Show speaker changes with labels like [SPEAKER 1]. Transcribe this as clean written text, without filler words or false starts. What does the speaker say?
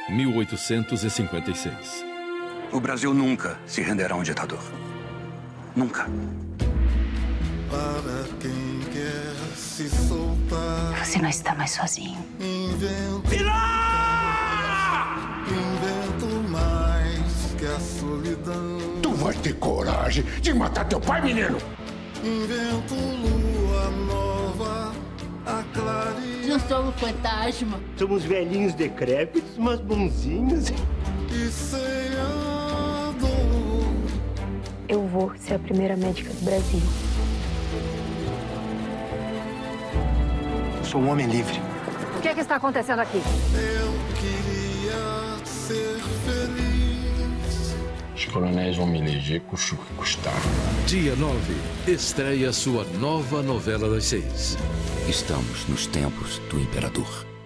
[SPEAKER 1] 1856.
[SPEAKER 2] O Brasil nunca se renderá a um ditador. Nunca.
[SPEAKER 3] Para quem quer se soltar.
[SPEAKER 4] Você não está mais sozinho.
[SPEAKER 3] Invento mais que a solidão.
[SPEAKER 5] Tu vai ter coragem de matar teu pai, menino?
[SPEAKER 3] Invento lua nova, a clarear.
[SPEAKER 6] Não somos fantasma.
[SPEAKER 7] Somos velhinhos decrépitos, mas bonzinhos.
[SPEAKER 3] E sem a dor.
[SPEAKER 4] Eu vou ser a primeira médica do Brasil.
[SPEAKER 2] Sou um homem livre.
[SPEAKER 8] O que está acontecendo aqui?
[SPEAKER 3] Eu queria ser feliz.
[SPEAKER 9] Os coronéis vão me eleger, custe o que custar.
[SPEAKER 1] Dia 9, estreia sua nova novela das 6.
[SPEAKER 10] Estamos nos tempos do imperador.